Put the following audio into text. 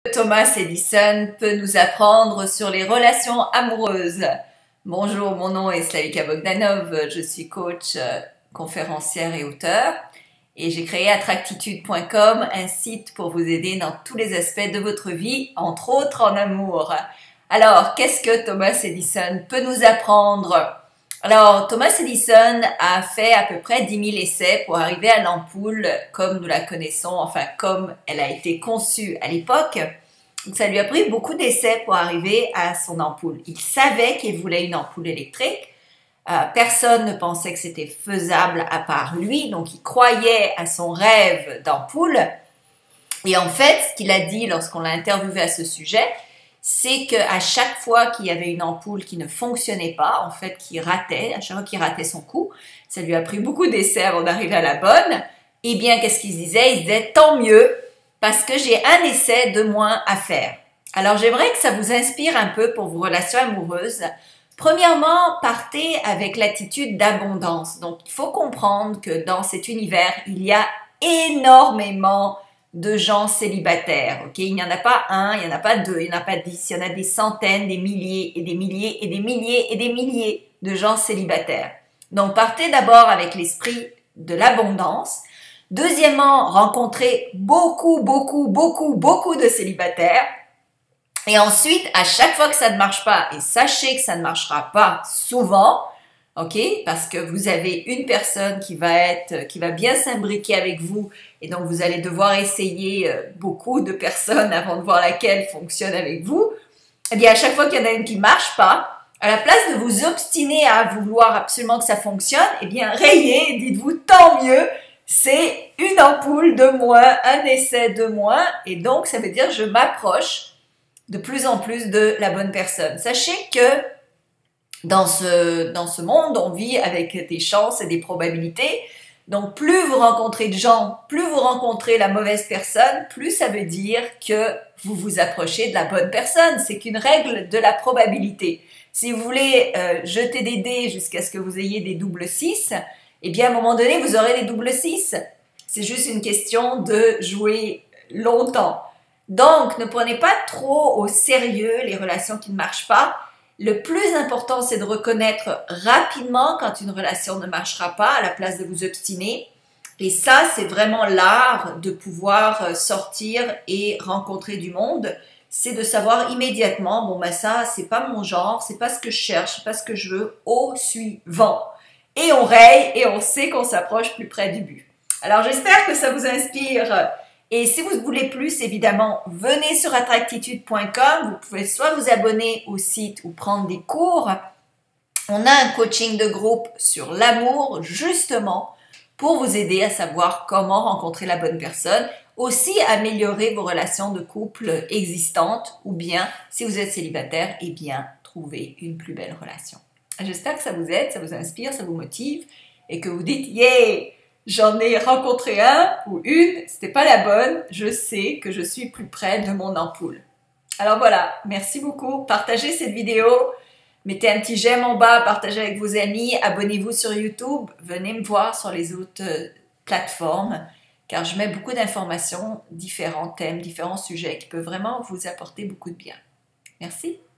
Thomas Edison peut nous apprendre sur les relations amoureuses. Bonjour, mon nom est Slavika Bogdanov, je suis coach, conférencière et auteur et j'ai créé Attractitude.com, un site pour vous aider dans tous les aspects de votre vie, entre autres en amour. Alors, qu'est-ce que Thomas Edison peut nous apprendre? Alors, Thomas Edison a fait à peu près 10 000 essais pour arriver à l'ampoule comme nous la connaissons, enfin comme elle a été conçue à l'époque. Donc, ça lui a pris beaucoup d'essais pour arriver à son ampoule. Il savait qu'il voulait une ampoule électrique. Personne ne pensait que c'était faisable à part lui, donc il croyait à son rêve d'ampoule. Et en fait, ce qu'il a dit lorsqu'on l'a interviewé à ce sujet, c'est qu'à chaque fois qu'il y avait une ampoule qui ne fonctionnait pas, en fait, qui ratait, à chaque fois qu'il ratait son coup, ça lui a pris beaucoup d'essais avant d'arriver à la bonne, eh bien, qu'est-ce qu'il disait? Il disait, tant mieux, parce que j'ai un essai de moins à faire. Alors, j'aimerais que ça vous inspire un peu pour vos relations amoureuses. Premièrement, partez avec l'attitude d'abondance. Donc, il faut comprendre que dans cet univers, il y a énormément de gens célibataires, ok? Il n'y en a pas un, il n'y en a pas deux, il n'y en a pas 10, il y en a des centaines, des milliers et des milliers et des milliers et des milliers de gens célibataires. Donc, partez d'abord avec l'esprit de l'abondance. Deuxièmement, rencontrez beaucoup de célibataires. Et ensuite, à chaque fois que ça ne marche pas, et sachez que ça ne marchera pas souvent, ok, parce que vous avez une personne qui va bien s'imbriquer avec vous, et donc vous allez devoir essayer beaucoup de personnes avant de voir laquelle fonctionne avec vous. Eh bien, à chaque fois qu'il y en a une qui marche pas, à la place de vous obstiner à vouloir absolument que ça fonctionne, eh bien, rayez, dites-vous tant mieux, c'est une ampoule de moins, un essai de moins, et donc ça veut dire que je m'approche de plus en plus de la bonne personne. Sachez que dans ce monde, on vit avec des chances et des probabilités. Donc, plus vous rencontrez de gens, plus vous rencontrez la mauvaise personne, plus ça veut dire que vous vous approchez de la bonne personne. C'est qu'une règle de la probabilité. Si vous voulez jeter des dés jusqu'à ce que vous ayez des doubles 6, eh bien, à un moment donné, vous aurez des doubles 6. C'est juste une question de jouer longtemps. Donc, ne prenez pas trop au sérieux les relations qui ne marchent pas. Le plus important, c'est de reconnaître rapidement quand une relation ne marchera pas à la place de vous obstiner. Et ça, c'est vraiment l'art de pouvoir sortir et rencontrer du monde. C'est de savoir immédiatement, bon ben ça, c'est pas mon genre, c'est pas ce que je cherche, c'est pas ce que je veux, au suivant. Et on raye et on sait qu'on s'approche plus près du but. Alors, j'espère que ça vous inspire. Et si vous voulez plus, évidemment, venez sur Attractitude.com. Vous pouvez soit vous abonner au site ou prendre des cours. On a un coaching de groupe sur l'amour, justement, pour vous aider à savoir comment rencontrer la bonne personne. Aussi, améliorer vos relations de couple existantes ou bien, si vous êtes célibataire, eh bien, trouver une plus belle relation. J'espère que ça vous aide, ça vous inspire, ça vous motive et que vous dites « Yeah !» J'en ai rencontré un ou une, c'était pas la bonne, je sais que je suis plus près de mon ampoule. Alors voilà, merci beaucoup, partagez cette vidéo, mettez un petit j'aime en bas, partagez avec vos amis, abonnez-vous sur YouTube, venez me voir sur les autres plateformes, car je mets beaucoup d'informations, différents thèmes, différents sujets qui peuvent vraiment vous apporter beaucoup de bien. Merci.